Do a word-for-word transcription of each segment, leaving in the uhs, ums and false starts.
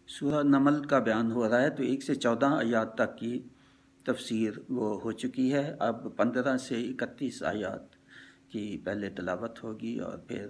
سورہ نمل کا بیان ہو رہا ہے، تو ایک سے چودہ آیات تک کی تفسیر وہ ہو چکی ہے۔ اب پندرہ سے اکتیس آیات کی پہلے تلاوت ہوگی اور پھر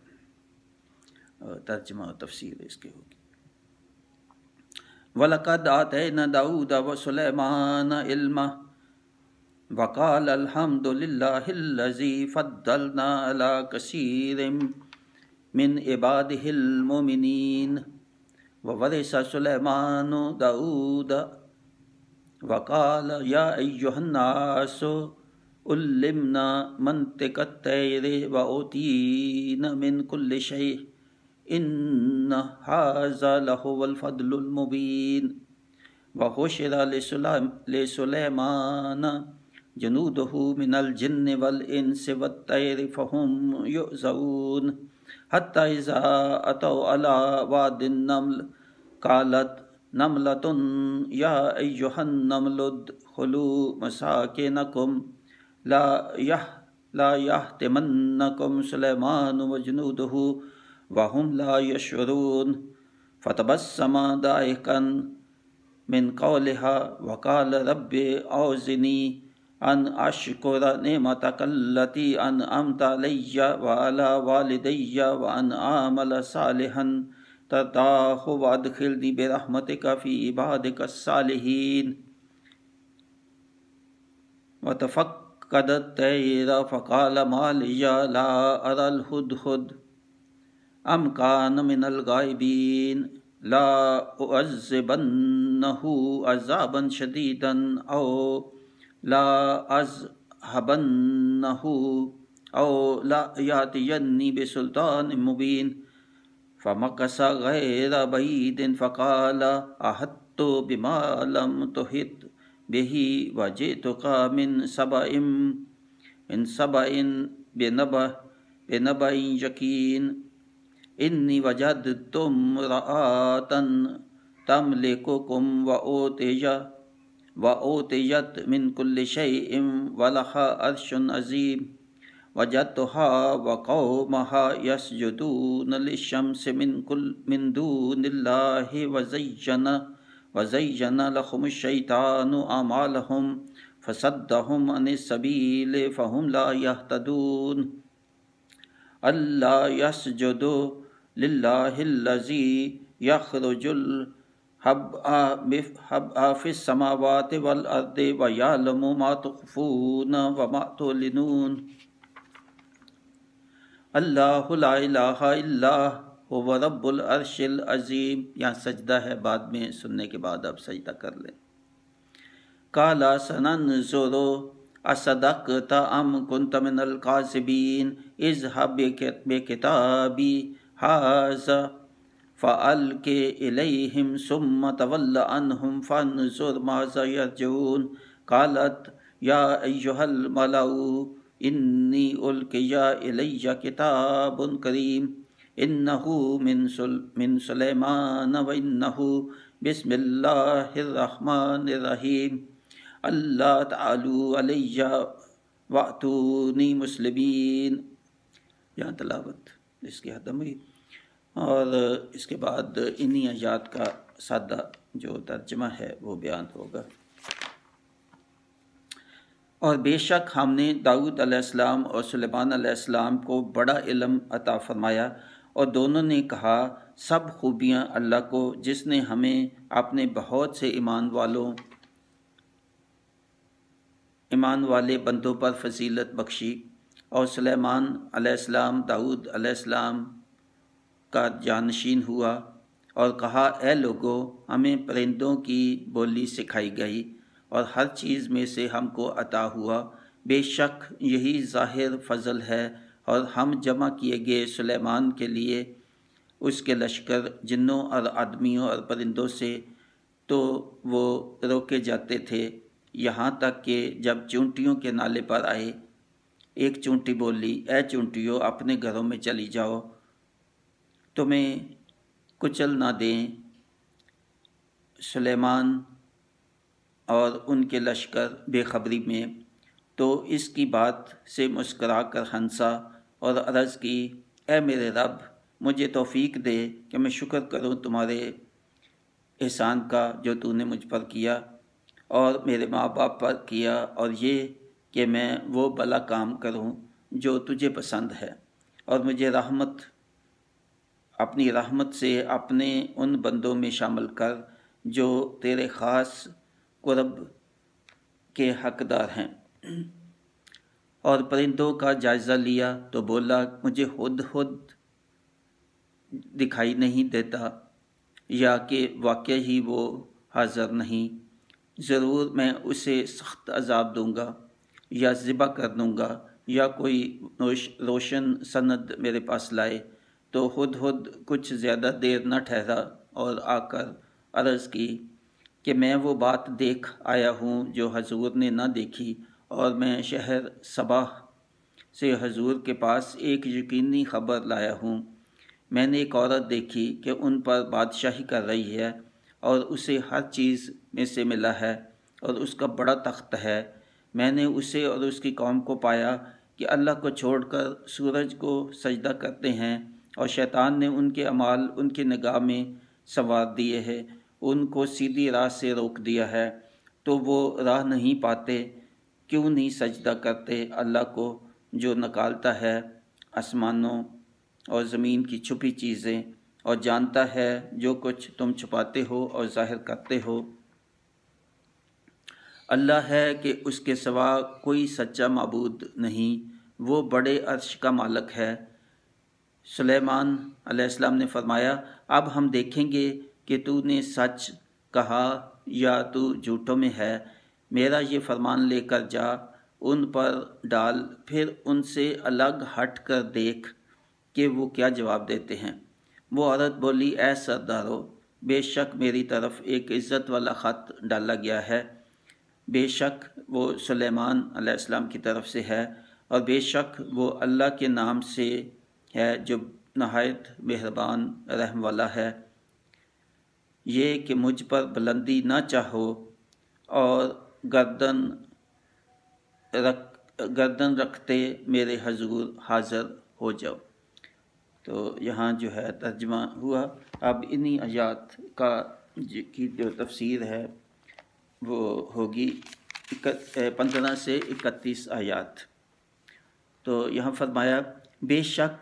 ترجمہ و تفسیر اس کے ہوگی۔ وَلَقَدْ آتَيْنَا دَاوُودَ وَسُلَيْمَانَ عِلْمًا وَقَالَ الْحَمْدُ لِلَّهِ الَّذِي فَضَّلْنَا عَلَى كَثِيرٍ مِّنْ عِبَادِهِ الْمُؤْمِنِينَ وَوَرِثَ سُلَيْمَانُ دَاوُودَ وَقَالَ يَا أَيُّهَا النَّاسُ عُلِّمْنَا مَنطِقَ الطَّيْرِ وَأُوتِينَا مِنْ كُلِّ شَيْءٍ إِنَّ هَذَا لَهُوَ الْفَضْلُ الْمُبِينُ وَحُشِرَ لِسُلَيْمَانَ جُنُودُهُ مِنَ الْجِنِّ وَالْإِنسِ وَالطَّيْرِ فَهُمْ يُوزَعُونَ حَتَّى إِذَا أَتَوْا عَلَى وَادِ النَّمْلِ قَالَتْ نَمْلَةٌ يَا أَيُّهَا النَّمْلُ ادْخُلُوا مَسَاكِنَكُمْ لَا يَحْطِمَنَّكُمْ سُلَيْمَانُ وَجُنُودُهُ وَهُمْ لَا يَشْعُرُونَ فَتَبَسَّمَ ضَاحِكًا مِنْ قَوْلِهَا وَقَالَ رَبِّ أَوْزِعْنِي أَنْ أَشْكُرَ نِعْمَتَكَ الَّتِي أَنْعَمْتَ عَلَيَّ وَعَلَى وَالِدَيَّ وَأَنْ أَعْمَلَ صَالِحًا تَرْضَاهُ وَأَدْخِلْنِي بِرَحْمَتِكَ فِي عِبَادِكَ الصَّالِحِينَ وَتَفَقَّدَ الطَّيْرَ فَقَالَ مَا لِيَ لَا أَرَى الْهُدْهُدَ أَمْ كَانَ مِنَ الْغَائِبِينَ لَا أُعَذِّبَنَّهُ عَذَابًا شَدِيدًا أَوْ لَا أَذْهَبَنَّهُ أَوْ لَا يَأْتِيَنِّي بِسُلْطَانٍ مُبِينٍ فَمَكَثَ غَيْرَ بَعِيدٍ فَقَالَ أَحَطتُ بِمَا لَمْ تُحِطْ بِهِ وَجِئْتُكَ مِنْ سَبَإٍ مِنْ سَبَإٍ بِنَبَإٍ يَقِينٍ إِنِّي وَجَدْتُ امْرَأَةً تَمْلِكُهُمْ وَأُوتِيَتْ مِنْ كُلِّ شَيْءٍ وَلَهَا عَرْشٌ عَظِيمٌ وَجَدْتُهَا وَقَوْمَهَا يَسْجُدُونَ لِلشَّمْسِ مِنْ دُونِ اللَّهِ وَزَيَّنَ لَهُمُ الشَّيْطَانُ أَعْمَالَهُمْ فَصَدَّهُمْ عَنِ السَّبِيلِ فَهُمْ لَا يَهْتَدُونَ أَلَّا يَسْجُدُوا لِلَّهِ الَّذِي يَخْرُجُ الْحَبَّ فِي السَّمَاوَاتِ وَالْأَرْضِ وَيَعْلَمُ مَا تُخْفُونَ وَمَا تُعْلِنُونَ اللہ لا الہ الا هو رب العرش العظیم۔ یہاں سجدہ ہے، بعد میں سننے کے بعد آپ سجدہ کر لیں۔ قَالَ سَنَنظُرُ أَصَدَقْتَ أَمْ كُنْتَ مِنَ الْكَاذِبِينَ اذْهَبْ بِكِتَابِي هَٰذَا فَأَلْقِ إِلَيْهِمْ ثُمَّ تَوَلَّ عَنْهُمْ فَانظُرْ مَاذَا يَرْجِعُونَ قَالَتْ يَا أَيُّهَا الْمَلَأُ إِنِّي أُلْقِيَ إِلَيَّ كِتَابٌ كَرِيمٌ إِنَّهُ مِنْ سُلَيْمَانَ وَإِنَّهُ بِسْمِ اللَّهِ الرَّحْمَنِ الرَّحِيمِ أَلَّا تَعْلُوا عَلَيَّ وَأْتُونِي مُسْلِمِينَ۔ یہاں تلاوت اس کی ختم ہوئی، اور اس کے بعد انہی آیات کا سادہ جو ترجمہ ہے وہ بیان ہوگا۔ اور بے شک ہم نے داؤد علیہ السلام اور سلیمان علیہ السلام کو بڑا علم عطا فرمایا، اور دونوں نے کہا سب خوبیاں اللہ کو، جس نے ہمیں اپنے بہت سے ایمان والوں ایمان والے بندوں پر فضیلت بخشی۔ اور سلیمان علیہ السلام داؤد علیہ السلام کا جانشین ہوا اور کہا اے لوگو، ہمیں پرندوں کی بولی سکھائی گئی اور ہر چیز میں سے ہم کو عطا ہوا، بے شک یہی ظاہر فضل ہے۔ اور ہم جمع کیے گئے سلیمان کے لیے اس کے لشکر جنوں اور آدمیوں اور پرندوں سے، تو وہ روکے جاتے تھے، یہاں تک کہ جب چونٹیوں کے نالے پر آئے، ایک چونٹی بولی اے چونٹیوں اپنے گھروں میں چلی جاؤ، تمہیں کچل نہ دیں۔ سلیمان اور ان کے لشکر بے خبری میں تو اس کی بات سے مسکرا کر ہنسا اور عرض کی اے میرے رب، مجھے توفیق دے کہ میں شکر کروں تمہارے احسان کا جو تو نے مجھ پر کیا اور میرے ماں باپ پر کیا، اور یہ کہ میں وہ بھلا کام کروں جو تجھے پسند ہے، اور مجھے رحمت اپنی رحمت سے اپنے ان بندوں میں شامل کر جو تیرے خاص قرب کے حقدار ہیں۔ اور پرندوں کا جائزہ لیا تو بولا مجھے ہد ہد دکھائی نہیں دیتا، یا کہ واقع ہی وہ حاضر نہیں، ضرور میں اسے سخت عذاب دوں گا یا ذبح کر دوں گا، یا کوئی روشن سند میرے پاس لائے۔ تو ہد ہد کچھ زیادہ دیر نہ ٹھہرا اور آ کر عرض کی کہ میں وہ بات دیکھ آیا ہوں جو حضور نے نہ دیکھی، اور میں شہر صبا سے حضور کے پاس ایک یقینی خبر لایا ہوں۔ میں نے ایک عورت دیکھی کہ ان پر بادشاہی کر رہی ہے، اور اسے ہر چیز میں سے ملا ہے، اور اس کا بڑا تخت ہے۔ میں نے اسے اور اس کی قوم کو پایا کہ اللہ کو چھوڑ کر سورج کو سجدہ کرتے ہیں، اور شیطان نے ان کے اعمال ان کی نگاہ میں سنوار دیے ہیں، ان کو سیدھی راہ سے روک دیا ہے، تو وہ راہ نہیں پاتے۔ کیوں نہیں سجدہ کرتے اللہ کو جو نکالتا ہے آسمانوں اور زمین کی چھپی چیزیں، اور جانتا ہے جو کچھ تم چھپاتے ہو اور ظاہر کرتے ہو۔ اللہ ہے کہ اس کے سوا کوئی سچا معبود نہیں، وہ بڑے عرش کا مالک ہے۔ سلیمان علیہ السلام نے فرمایا اب ہم دیکھیں گے کہ تو نے سچ کہا یا تو جھوٹوں میں ہے۔ میرا یہ فرمان لے کر جا، ان پر ڈال، پھر ان سے الگ ہٹ کر دیکھ کہ وہ کیا جواب دیتے ہیں۔ وہ عورت بولی اے سردارو، بے شک میری طرف ایک عزت والا خط ڈالا گیا ہے، بے شک وہ سلیمان علیہ السلام کی طرف سے ہے، اور بے شک وہ اللہ کے نام سے ہے جو نہایت مہربان رحم والا ہے۔ یہ کہ مجھ پر بلندی نہ چاہو اور گردن رکھ گردن رکھتے میرے حضور حاضر ہو جاؤ۔ تو یہاں جو ہے ترجمہ ہوا۔ اب انہی آیات کا کی جو تفسیر ہے وہ ہوگی پندرہ سے اکتیس آیات۔ تو یہاں فرمایا بے شک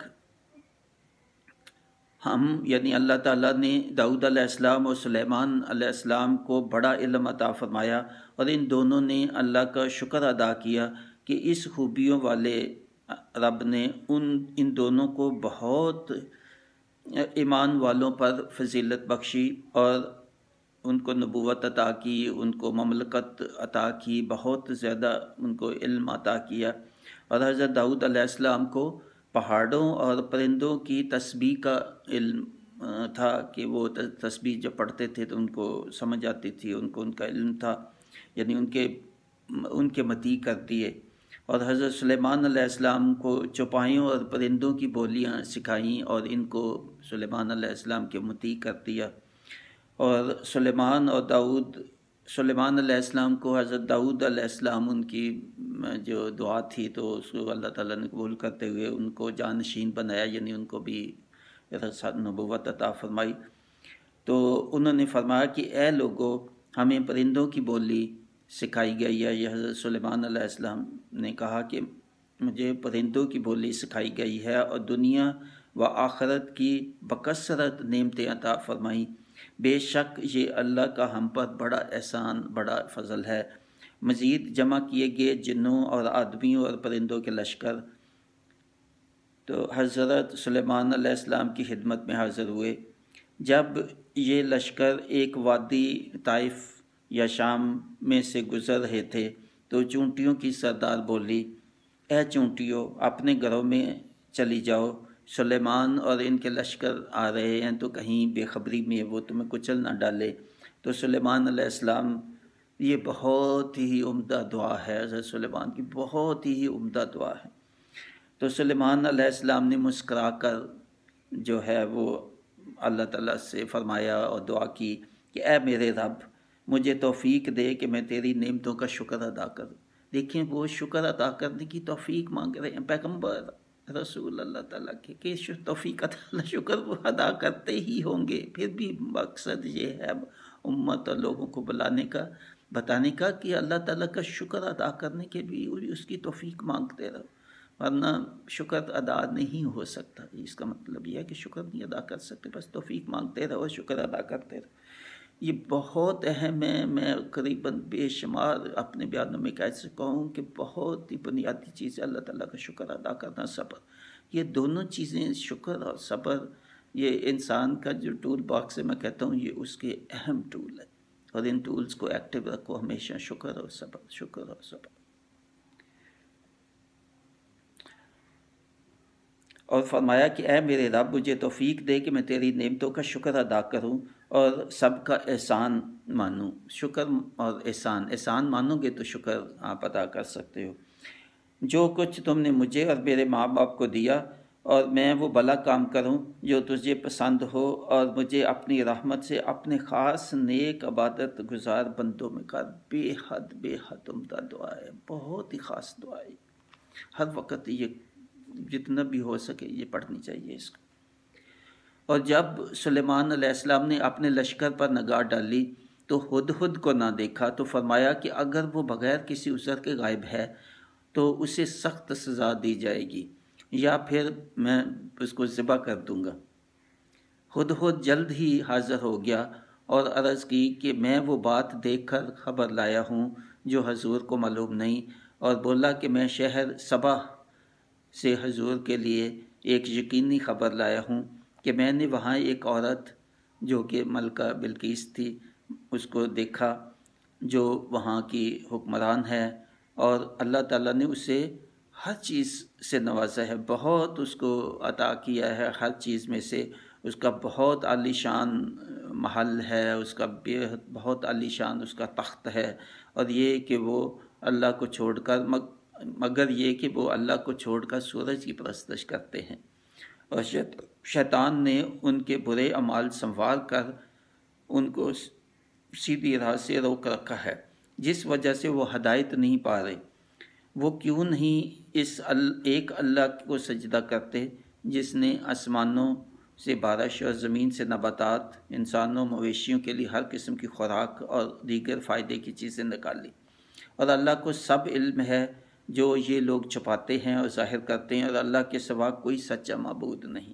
ہم یعنی اللہ تعالیٰ نے داؤد علیہ السلام اور سلیمان علیہ السلام کو بڑا علم عطا فرمایا، اور ان دونوں نے اللہ کا شکر ادا کیا کہ اس خوبیوں والے رب نے ان ان دونوں کو بہت ایمان والوں پر فضیلت بخشی، اور ان کو نبوت عطا کی، ان کو مملکت عطا کی، بہت زیادہ ان کو علم عطا کیا۔ اور حضرت داؤد علیہ السلام کو پہاڑوں اور پرندوں کی تسبیح کا علم تھا کہ وہ تسبیح جب پڑھتے تھے تو ان کو سمجھ آتی تھی، ان کو ان کا علم تھا، یعنی ان کے ان کے متی کر دیے۔ اور حضرت سلیمان علیہ السلام کو چوپایوں اور پرندوں کی بولیاں سکھائیں، اور ان کو سلیمان علیہ السلام کے متی کر دیا۔ اور سلیمان اور داؤد سلیمان علیہ السلام کو حضرت داؤد علیہ السلام ان کی جو دعا تھی تو اس کو اللہ تعالیٰ نے قبول کرتے ہوئے ان کو جانشین بنایا، یعنی ان کو بھی نبوت عطا فرمائی۔ تو انہوں نے فرمایا کہ اے لوگو، ہمیں پرندوں کی بولی سکھائی گئی ہے۔ یہ حضرت سلیمان علیہ السلام نے کہا کہ مجھے پرندوں کی بولی سکھائی گئی ہے، اور دنیا و آخرت کی بکثرت نعمتیں عطا فرمائیں۔ بے شک یہ اللہ کا ہم پر بڑا احسان، بڑا فضل ہے۔ مزید جمع کیے گئے جنوں اور آدمیوں اور پرندوں کے لشکر تو حضرت سلیمان علیہ السلام کی خدمت میں حاضر ہوئے۔ جب یہ لشکر ایک وادی طائف یا شام میں سے گزر رہے تھے تو چونٹیوں کی سردار بولی اے چونٹیوں، اپنے گھروں میں چلی جاؤ، سلیمان اور ان کے لشکر آ رہے ہیں تو کہیں بے خبری میں وہ تمہیں کچل نہ ڈالے۔ تو سلیمان علیہ السلام، یہ بہت ہی عمدہ دعا ہے، حضرت سلیمان کی بہت ہی عمدہ دعا ہے۔ تو سلیمان علیہ السلام نے مسکرا کر جو ہے وہ اللہ تعالیٰ سے فرمایا اور دعا کی کہ اے میرے رب، مجھے توفیق دے کہ میں تیری نعمتوں کا شکر ادا کروں۔ دیکھیں وہ شکر ادا کرنے کی توفیق مانگ رہے ہیں پیغمبر رسول اللہ تعالیٰ کے، کہ توفیق عطا شکر وہ ادا کرتے ہی ہوں گے، پھر بھی مقصد یہ ہے امت اور لوگوں کو بلانے کا، بتانے کا کہ اللہ تعالیٰ کا شکر ادا کرنے کے بھی اس کی توفیق مانگتے رہو، ورنہ شکر ادا نہیں ہو سکتا۔ اس کا مطلب یہ ہے کہ شکر نہیں ادا کر سکتے، بس توفیق مانگتے رہو، شکر ادا کرتے رہو۔ یہ بہت اہم ہے، میں قریباً بے شمار اپنے بیانوں میں کہہ سکتا ہوں کہ بہت ہی بنیادی چیز ہے اللہ تعالیٰ کا شکر ادا کرنا، صبر۔ یہ دونوں چیزیں، شکر اور صبر، یہ انسان کا جو ٹول باکس ہے، میں کہتا ہوں یہ اس کے اہم ٹول ہے، اور ان ٹولز کو ایکٹیو رکھو ہمیشہ، شکر اور صبر، شکر اور صبر۔ اور فرمایا کہ اے میرے رب، مجھے توفیق دے کہ میں تیری نعمتوں کا شکر ادا کروں اور سب کا احسان مانوں۔ شکر اور احسان، احسان مانو گے تو شکر آپ ادا کر سکتے ہو۔ جو کچھ تم نے مجھے اور میرے ماں باپ کو دیا، اور میں وہ بھلا کام کروں جو تجھے پسند ہو، اور مجھے اپنی رحمت سے اپنے خاص نیک عبادت گزار بندوں میں کر۔ بے حد بے حد عمدہ دعا ہے، بہت ہی خاص دعا ہے، ہر وقت یہ جتنا بھی ہو سکے یہ پڑھنی چاہیے اس کو۔ اور جب سلیمان علیہ السلام نے اپنے لشکر پر نگاہ ڈالی تو ہدہد کو نہ دیکھا، تو فرمایا کہ اگر وہ بغیر کسی عذر کے غائب ہے تو اسے سخت سزا دی جائے گی، یا پھر میں اس کو ذبح کر دوں گا۔ ہدہد جلد ہی حاضر ہو گیا اور عرض کی کہ میں وہ بات دیکھ کر خبر لایا ہوں جو حضور کو معلوم نہیں، اور بولا کہ میں شہر سبا سے حضور کے لیے ایک یقینی خبر لایا ہوں کہ میں نے وہاں ایک عورت جو کہ ملکہ بلقیس تھی اس کو دیکھا، جو وہاں کی حکمران ہے، اور اللہ تعالیٰ نے اسے ہر چیز سے نوازا ہے، بہت اس کو عطا کیا ہے، ہر چیز میں سے اس کا بہت عالی شان محل ہے، اس کا بہت عالی شان اس کا تخت ہے، اور یہ کہ وہ اللہ کو چھوڑ کر مگر یہ کہ وہ اللہ کو چھوڑ کر سورج کی پرستش کرتے ہیں، اور شیطان نے ان کے برے اعمال سنوار کر ان کو سیدھی راہ سے روک رکھا ہے، جس وجہ سے وہ ہدایت نہیں پا رہے۔ وہ کیوں نہیں اس ایک اللہ کو سجدہ کرتے جس نے آسمانوں سے بارش اور زمین سے نباتات، انسانوں مویشیوں کے لیے ہر قسم کی خوراک اور دیگر فائدے کی چیزیں نکالی، اور اللہ کو سب علم ہے جو یہ لوگ چھپاتے ہیں اور ظاہر کرتے ہیں، اور اللہ کے سوا کوئی سچا معبود نہیں۔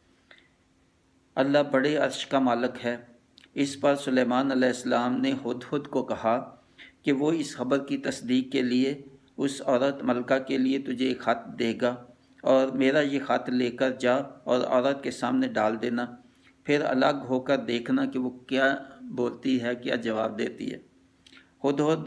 اللہ بڑے عرش کا مالک ہے۔ اس پر سلیمان علیہ السلام نے ہدہد کو کہا کہ وہ اس خبر کی تصدیق کے لیے اس عورت ملکہ کے لیے تجھے ایک خط دے گا، اور میرا یہ خط لے کر جا اور عورت کے سامنے ڈال دینا، پھر الگ ہو کر دیکھنا کہ وہ کیا بولتی ہے، کیا جواب دیتی ہے۔ ہدہد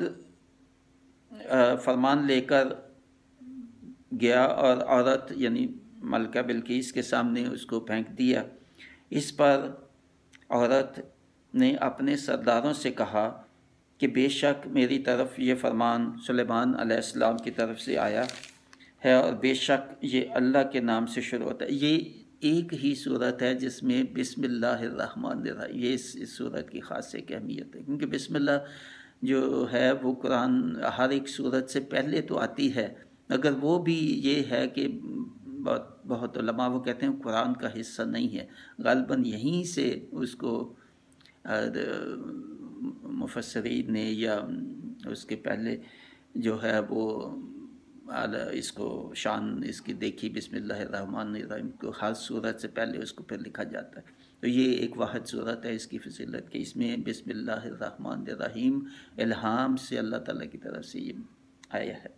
فرمان لے کر گیا اور عورت یعنی ملکہ بلقیس کے سامنے اس کو پھینک دیا۔ اس پر عورت نے اپنے سرداروں سے کہا کہ بے شک میری طرف یہ فرمان سلیمان علیہ السلام کی طرف سے آیا ہے، اور بے شک یہ اللہ کے نام سے شروع ہوتا ہے۔ یہ ایک ہی صورت ہے جس میں بسم اللہ الرحمن الرحیم، یہ اس اس صورت کی خاص ایک اہمیت ہے، کیونکہ بسم اللہ جو ہے وہ قرآن ہر ایک صورت سے پہلے تو آتی ہے، مگر وہ بھی یہ ہے کہ بہت بہت علماء وہ کہتے ہیں قرآن کا حصہ نہیں ہے، غالباً یہیں سے اس کو مفسرین نے یا اس کے پہلے جو ہے وہ اس کو شان اس کی دیکھی، بسم اللہ الرحمن الرحیم کو ہر صورت سے پہلے اس کو پھر لکھا جاتا ہے، تو یہ ایک واحد صورت ہے اس کی فضیلت کہ اس میں بسم اللہ الرحمن الرحیم الہام سے اللہ تعالیٰ کی طرف سے یہ آیا ہے،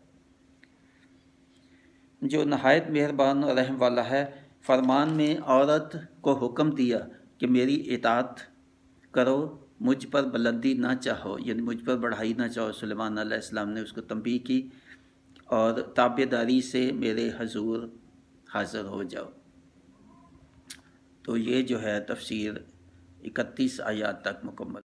جو نہایت مہربان اور رحم والا ہے۔ فرمان میں عورت کو حکم دیا کہ میری اطاعت کرو، مجھ پر بلندی نہ چاہو، یعنی مجھ پر بڑھائی نہ چاہو۔ سلیمان علیہ السلام نے اس کو تنبیہ کی، اور تابع داری سے میرے حضور حاضر ہو جاؤ۔ تو یہ جو ہے تفسیر اکتیس آیات تک مکمل۔